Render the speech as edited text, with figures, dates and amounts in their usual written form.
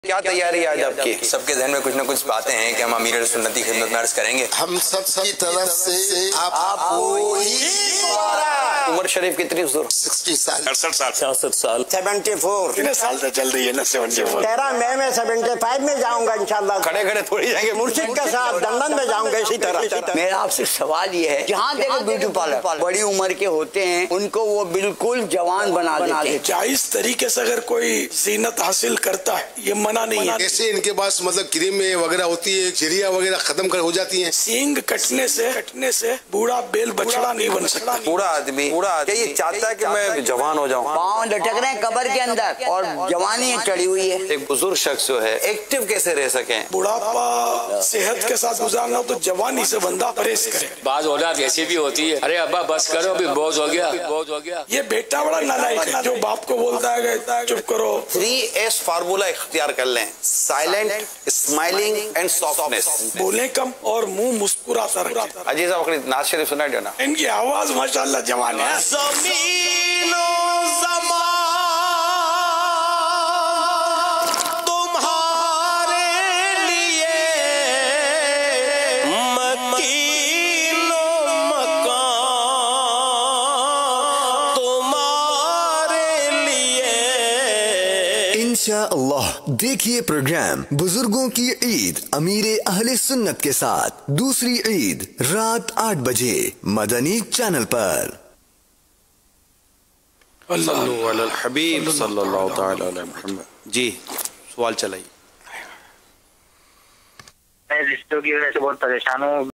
کیا تیاری ہے آج آپ کی؟ سب کے ذہن میں کچھ نہ کچھ باتیں ہیں کہ ہم امیر سنتی خدمت میں عرض کریں گے. ہم سب کی طرف سے آپ کو عمر شریف کتنی حضور؟ 60 سال 68 سال 66 سال 74 کتنے سال سے چل رہی ہے نا 74 13 مئی میں 75 میں جاؤں گا انشاءاللہ. کھڑے کھڑے تھوڑی جائیں گے مرشد کے ساتھ لندن میں جاؤں گا اسی طرح. میرا آپ سے سوال یہ ہے جہاں دیکھو بیوٹی پارلر بڑی عمر کے ہوتے ہیں ان کو وہ بالکل جوان بنا دیتے ہیں. جائز طریقے سے اگر کوئی زینت حاصل کرتا ہے یہ منع نہیں ہے. کیسے ان کے پاس مطلب کریم وغیرہ ہوتی ہے چڑیا وغیرہ ختم کر ہو جاتی ہیں. سینگ کٹنے سے بوڑھا بیل بچڑا نہیں بن سکتا. پورا آدمی کیا یہ چاہتا ہے کہ میں جوان ہو جاؤں؟ پاؤں لٹک رہے ہیں قبر کے اندر اور جوانی چڑھی ہوئی ہے. ایک بزرگ شخص جو ہے ایکٹیو کیسے رہ سکیں؟ بڑھاپا صحت کے ساتھ گزارنا ہو تو جوانی سے بندہ پرہیز کرے. بعض اولاد ایسی بھی ہوتی ہے ارے ابا بس کرو ابھی بوجھ ہو گیا. یہ بیٹا بڑا نالائق ہے جو باپ کو بولتا ہے کہ چپ کرو. 3S فارمولا اختیار کر لیں: سائلنٹ، اسمائلنگ اینڈ سافٹنس. بولیں کم اور منہ مسکراتا رہے. عجیز صاحب ناز شریف سنا دیو نا. ان کی آواز ماشاءاللہ جوان ہے. زمین و زمان تمہارے لیے مکین و مکان تمہارے لیے. انشاءاللہ دیکھیے پروگرام بزرگوں کی عید امیر اہل سنت کے ساتھ دوسری عید رات 8 بجے مدنی چینل پر. صلو علی الحبیب صلی اللہ تعالی علی محمد. جی سوال چلائیے. میں رشتوں کی وجہ سے بہت پریشان ہوں.